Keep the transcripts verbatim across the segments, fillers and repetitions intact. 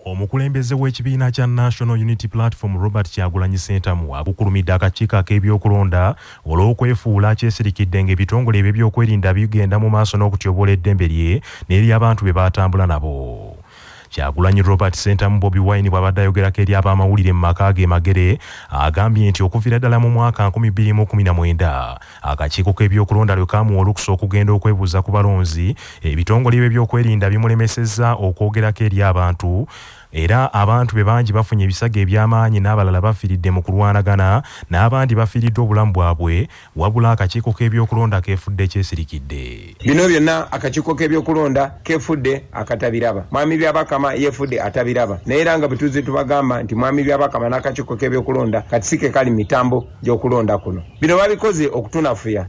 Omukulembeze w'ekibiina kya National Unity Platform Robert Kyagulanyi Ssentamu abukulumidde akakiiko ak'ebyokulonda olw'okwefuula kyesirikidde ng'ebitongole ebyo by'okwerinda bigenda mu maaso n'okutyobola eddembe lye n'eri abantu be baatambula nabo. Kyagulanyi Robert Ssentamu Bobi Wine bw'abadde ayogerako eri ab'amawulire mu maka ge Magere agambye nti okuviira ddala mu mwaka nkumi bbiri mu kumi na mwenda akakiiko k'ebyokulonda lwe kaamuwa olukusa okugenda okwebuuza ku balonzi ebitongole bye by'okwerinda bimulemesezza okwogerako eri abantu era abantu be bangi bafunye ebisago eby'amaanyi n'abalala bafiiridde mu kulwanagana n'abandi bafiiridde obulamu bwabwe wabula akakiiko k'ebyokulonda keefudde kyesirikidde. Bino byonna akakiiko k'ebyokulonda keefudde akatabiraba. Mwami Byabakama yeefudde atabiraba. Naye era nga bwe tubagamba nti Mwami Byabakama n'akakiiko k'ebyokulonda katisike kali mitambo gy'okulonda kuno. Bino babikoze okutunafuya.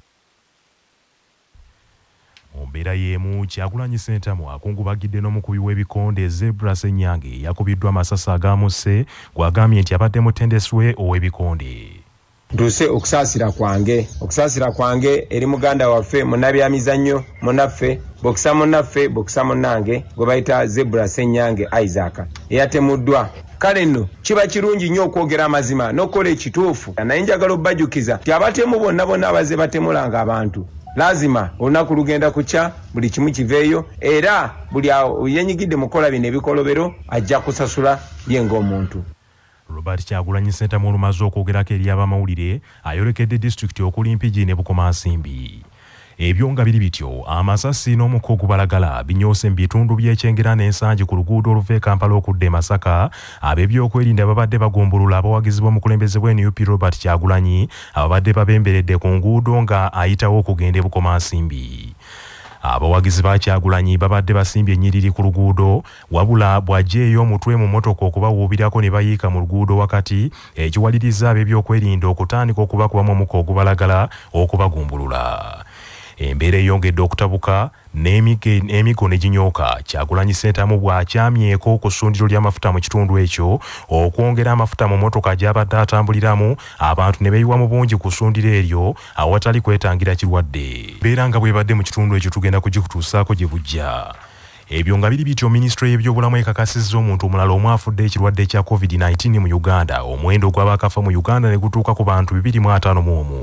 Ombeera y'emu Kyagulanyi Ssentamu akungubagidde n'omukubi w'ebikonde Zebra Ssenyange yakubiddwa amasasi agamusse gw'agambye nti abadde mutendesi we ow'ebikonde. Ntuuse okusaasira kwange okusaasira kwange eri muganda waffe munnabyamizannyo munnaffe bokisa munnaffe bokisa munnange gwe bayita Zebra Ssenyange Isaac eyatemuddwa. Kale nno kiba kirungi nnyo okwogera amazima n'okukola ekituufu. Naye njagala obbajukiza nti abatemu bonna bonna abaze batemulanga abantu lazima olunaku lugenda kucha buli kimu kiveeyo era buli yenyigidde mukola bino ebikolobero ajja kusasula ye ng'omuntu. Robert Kyagulanyi Ssentamu olumaze okwogerako eri ab'amawulire ayolekedde disitulikiti okuli Mpigi ne Bukomansimbi. Ebyo nga biri bityo amasasi n'omukka ogubalagala binyoose mu bitundu by'ekyengera n'ensangi ku luguudo oluva e Kampala okudda e Masaka ab'ebyokwerinda babadde bagombolola abawagizi b'omukulembeze bw'N U P Robert Kyagulanyi ababadde babemberedde ku nguudo nga ayitawo okugenda e Bukomansimbi. Abawagizi ba Kyagulanyi babadde basimbye ennyiriri ku luguudo wabula bw'ajjeeyo omutwe mu mmotoka okubawuubirako ne bayiika mu luguudo wakati ekiwaliriza ab'ebyokwerinda okutandika okubakubamu omukka ogubalagala okubagumbulula. Embeera eyongedde okutabuka n'emigo ne ginyooka. Kyagulanyi Ssentamu bw'akyamyeko ku ssundiro ly'amafuta mu kitundu ekyo okwongera amafuta mu mmotoka gy'abadde atambuliramu abantu ne beeyiwa mu bungi ku ssundiro eryo awatali kwetangira kirwadde. Beera nga bw'ebadde mu kitundu ekyo tugenda kugikutuusaako gye bujja. Ebyo nga biri bityo Minisitule y'ebyobulamu ekakasizza omuntu omulala omwafudde ekirwadde kya COVID nineteen mu Uganda. Omuwendo gw'abakafa mu Uganda ne gutuuka ku bantu bibiri mu ataano mu omu.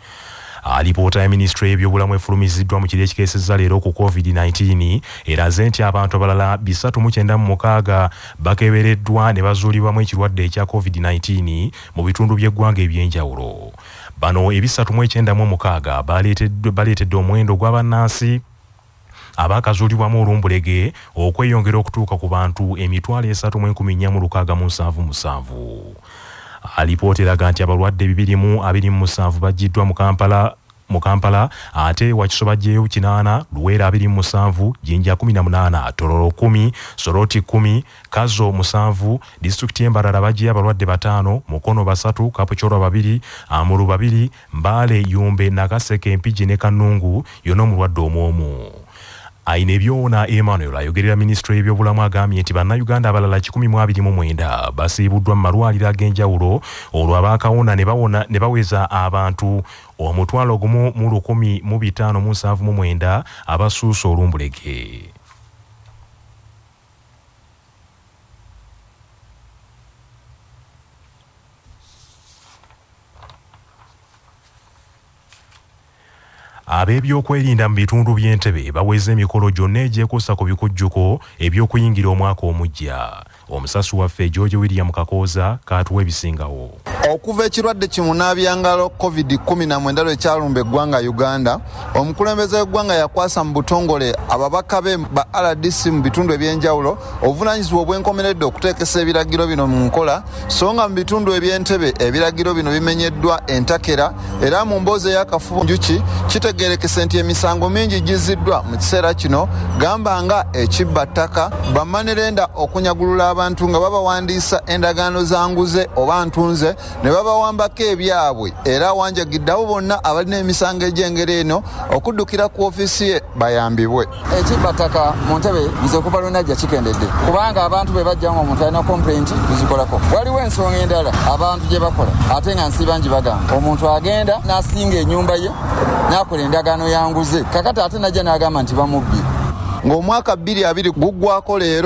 Alipoota ya Minisitule y'ebyobulamu efulumiziddwa mu kiro ekikeesezza leero ku COVID nineteen eraze nti abantu abalala bisatu mu kyenda mu mukaaga bakebereddwa ne bazuulibwamu ekirwadde ekya COVID nineteen mu bitundu by'eggwanga eby'enjawulo. Bano ebisatu mu ekyenda mu mukaaga baleetedde omuwendo gw'abannansi abakazuulibwamu olumbulege okweyongera okutuuka ku bantu emitwalo esatu mu enkumi nnya mu lukaaga mu nsanvu musanvu. Alipoota eraga nti abalwadde bibiri mu abiri mu musanvu baggiddwa mu Kampala mu Kampala ate Wakiso baggyeyo kinaana, Luweera abiri mu musanvu, Jinja kumi na munaana, Tororo kumi, Soroti kumi, Kazo musanvu, disitulikiti y'Embarara baggyeyo abalwadde bataano, Mukono basatu, Kapuchoro babiri, Amuru babiri, Mbale, Yumbe, Nakaseke, Mpigi ne Kanungu yonna omulwadde omu omu. Aine byona Emmanuel ayogerera Minisitule y'ebyobulamu agambye nti bannayuganda abalala kikumi mu abiri mu mwenda basiibuddwa mu malwaliro ag'enjawulo olwo abaakawona ne bawona ne baweza abantu omutwalo gumu mu lukumi mu bitaano mu nsanvu mu mwenda abasuusa olumbulege. Ab'ebyokwerinda mu bitundu by'Entebbe baweze emikolo gyonna egyekuusa ku bikujjuko eby'okuyingira omwaka omujja. Omusasi waffe George William Kakooza kaatuwa ebisingawo. Okuva ekirwadde kimunaabyangalo COVID kumi na mwenda lwe kyalumba eggwanga Uganda, omukulembeze w'eggwanga yakwasa mu butongole ababaka be ba R D C mu bitundu eby'enjawulo obuvunaanyizibwa obwenkomeredde okuteekesa ebiragiro bino mu nkola, so nga mu bitundu eby'Entebbe ebiragiro bino bimenyeddwa entakera era mu mboozi ey'akafubo njuki kitegeerekese nti emisango mingi gizziddwa mu kiseera kino gamba nga ekibbattaka, bamanerenda okunyagulula abantu nga babawandiisa endagaano za nguze oba ntunze ne babawambako ebyabwe era wanjagidde abo bonna abalina emisango egy'engeri eno okuddukira ku ofiisi ye bayambibwe. Ekibbattaka mu Ntebbe nze okuva lunajja kikendedde kubanga abantu be bajja nga omuntu alina complaint tuzikolako. Waliwo ensonga endala abantu gye bakola ate nga nsi bangi bagamba omuntu agenda n'asinga ennyumba ye n'akola endagaano ya nguze kakati ate najja n'agamba nti bamubbye. Ng'omwaka bbiri abiri guggwako leero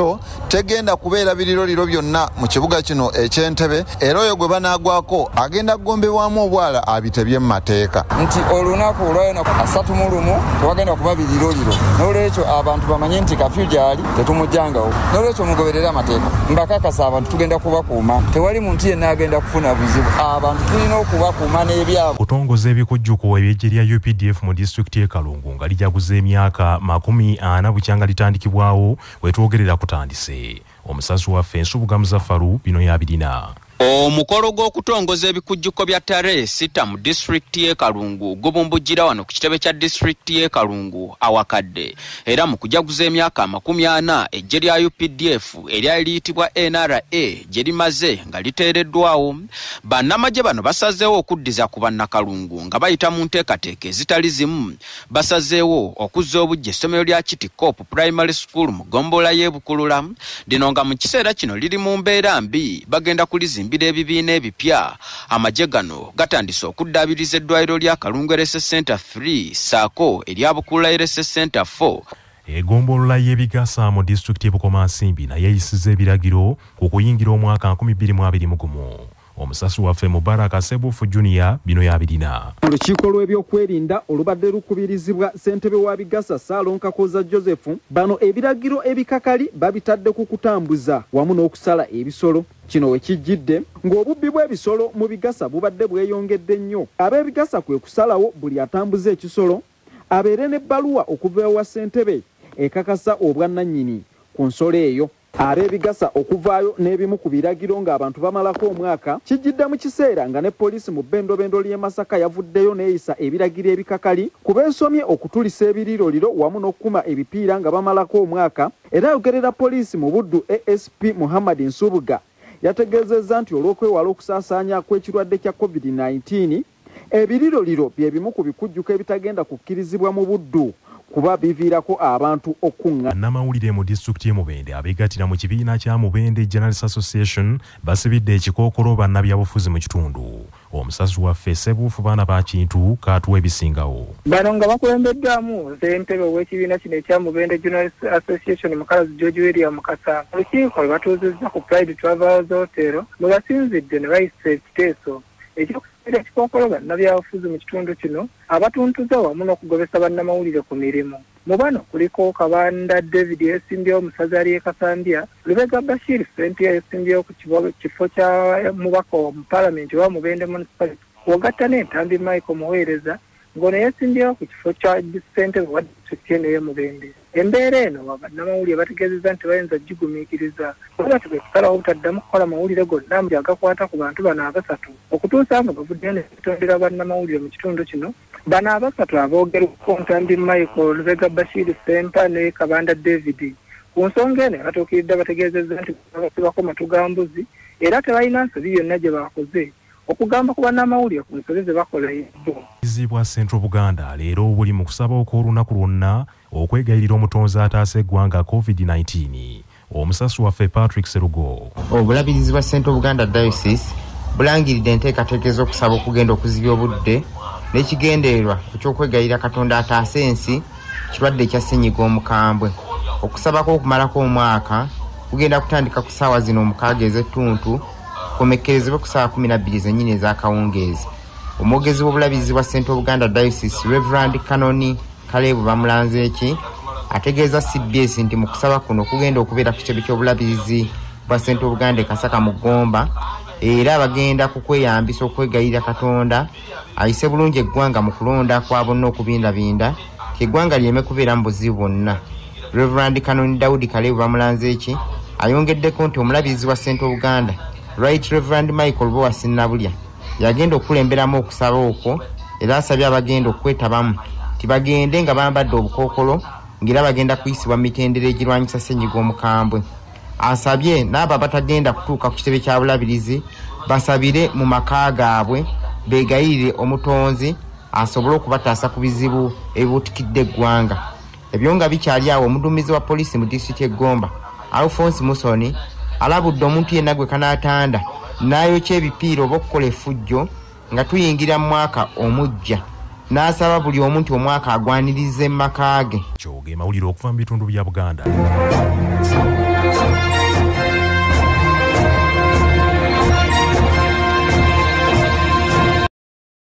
tegenda kubeera biriroliro byonna mu kibuga kino eky'Entebbe era oyo gwe banaagwako agenda kugombebwamu obwala abitebye mu mateeka nti olunaku olwayonako asatu mu lumu tewagenda kuba biriroliro n'olwekyo abantu bamanye nti kafyu gyali tetumujjangawo n'olwekyo mugoberere amateeka mbakakasa abantu tugenda kubakuuma tewali muntu yenna agenda kufuna buzibu abantu tulina okubakuuma n'ebyabo kutongoza ebikujjuko eby'eggye lya U P D F mu disitulikiti y'e Kalungu nga lijaguza emyaka makumi ana bukyanga litandikibwawo wetwogerera kutandise omusazi waffe Nsubuga Muzaffaru bino yabirina. Omukolo gw'okutongoza ebikujjuko bya ttale sita mu disitulikiti y'e Kalungu gubumbujjira wano ku kitebe kya disitulikiti y'e Kalungu awakadde era mu kujaguza emyaka makumi ana eggye lya U P D F eryali liyitibwa N R A gye limaze nga liteereddwawo bannamagye bano basazeewo okuddiza ku bannakalungu nga bayita mu nteekateeka ezitali zimu basazeewo okuzza obujja essomero lya Kitikop Primary School mu ggombolola y'e Bukulula lino nga mu kiseera kino liri mu mbeera mbi bagenda kulizimba bire ebibiina ebipya amagye gano gatandise okuddaabiriza eddwaliro lya Kalungu R S S Center three saako erya Bukulula R S S Center four. Egombolola y'ebigasa mu disitulikiti y'e Bukomansimbi naye eyisiza ebiragiro ku kuyingira omwaka nkumi bbiri mu abiri mu gumu. Omusasi waffe Mubaraka Sebufu Junior bino yabirina. Olukiiko lw'ebyokwerinda olubadde lukubirizibwa ssentebe wa Bigasa Saalonka Koza Joseph bano ebiragiro ebikakali babitadde ku kutambuza wamu n'okusala ebisolo. Kino wekijjidde ng'obubbi bw'ebisolo mu Bigasa bubadde bweyongedde nnyo. Ab'ebigasa kwe kusalawo buli atambuza ekisolo abeere n'ebbaluwa okuva ewa ssentebe ekakasa obwannannyini ku nsolo eyo. Ab'ebigasa okuvaayo n'ebimu ku biragiro ng'abantu bamalako omwaka kijjidde mu kiseera nga ne poliisi mu bbendobendo ly'e Masaka yavuddeyo n'eyisa ebiragiro ebikakali ku beesomye okutulisa ebiriroliro wamu n'okukuma ebipiira nga bamalako omwaka era ayogerera poliisi mu Buddu A S P Muhammad Nsubuga yategeezezza nti olw'okwewala okusaasaanya kw'ekirwadde kya COVID nineteen ebiriroliro bye bimu ku bikujjuko ebitagenda kukkirizibwa mu Buddu kuba biviirako abantu okunga. Namawulire mu disitulikiti y'e Mubende abeegattira mu kibiina kya Mubende Journalists Association basibidde ekikookolo bannabyabufuzi mu kitundu. Omusasi waffe Sebuufu baana ba Kintu kaatuwa ebisingawo. Bano nga bakulembeddwamu ssentebe ow'ekibiina kino ekya Mubende Journalists Association Mukazi George William Mukasa. Olukiiko lwe batuuzizza ku Pride Travels Hotel mwe basinzidde ne bayisa ekiteeso ekyokusiira ekikookolo bannabyabufuzi mu kitundu kino abatuntuza wamu n'okugobesa bannamawulire ku mirimu. Mu bano kuliko Kabanda David yesimbyewo omusazi ali e Kasambya, Lubega Bashir Fentia yesimbyewo ku kifo kya mubaka mu Parliament wa Mubende Municipality, Wagatta n'Entambi Michael Muweereza ng'ono yesimbyewo ku kifo kya ssentebe wa disitulikiti eno y'e Mubende. Embeera eno bannamawulire bategeezezza nti bayinza gigumiikiriza kuba tugwe kusalawo obutaddamu kukola mawulire gonna mu agakwata ku bantu bano abasatu okutuusa nga bavuddeyo ne bitondera bannamawulire mu kitundu kino. Bano abasatu aboogerako Ntambi Michael, Lubega Bashir Sempa ne Kabanda David ku nsonga eno batuukiridde bategeezezza nti basibako matu ga mbuzi era tebalina nsobi yonna gye bakoze okugamba ku bannamawulire ku nsobi ze bakola ebbo. Izibwa Central Buganda leero buli mu kusaba okw'olunaku lwonna okwegayirira omutonzi ataasa eggwanga COVID nineteen. Omusasi waffe Patrick Serugo. Obulabirizi bwa Central Buganda Diocese bulangiridde enteekateeka ez'okusaba okugenda okuzibya obudde n'ekigendererwa eky'okwegayirira Katonda ataasa ensi kirwadde ekya ssennyiga omukambwe. Okusabako okumalako omwaka kugenda kutandika ku ssaawa zino omukaaga ez'ettuntu komekkerezebwe ku ssaawa kumi na bbiri zennyini ez'akawungeezi. Omwogezi w'obulabirizi bwa Central Buganda Diocese Reverend Kanoni Kalebu Bamulanzeeki ategeeza C B S nti mu kusaba kuno kugenda okubeera ku kitebe ky'obulabirizi bwa Central Buganda Kasaka mu Gomba era bagenda ku kweyambisa okwegayirira Katonda ayise bulungi eggwanga mu kulonda kwa bonna okubindabinda eggwanga lyeme kubeera mu buzibu bwonna. Reverend Kanoni Daudi Kalebu Bamulanzeeki ayongeddeko nti omulabirizi wa Central Buganda Right Reverend Michael Bowa Sinnabulya yagenda okulemberamu okusaba okwo era asabye abagenda okwetabamu tibagende nga bambadde obukookolo ng'era bagenda kuyisibwa mu mitendera egirwanyisa ssennyiga omukambwe. Asabye n'abo abatagenda kutuuka ku kitebe kya bulabirizi basabire mu maka gaabwe beegayirire omutonzi asobole okubataasa ku bizibu ebibuutikidde eggwanga. Ebyo nga bikyali awo omuduumizi wa poliisi mu disitulikiti y'e Gomba Alphonse Musoni alabudde omuntu yenna gwe kanaatanda n'ayokya ebipiira oba okukola effujjo nga tuyingira mu mwaka omujja n'asaba buli omu nti omwaka agwanirize mu maka ge. Kyoge mawulire okuva mu bitundu bya Buganda.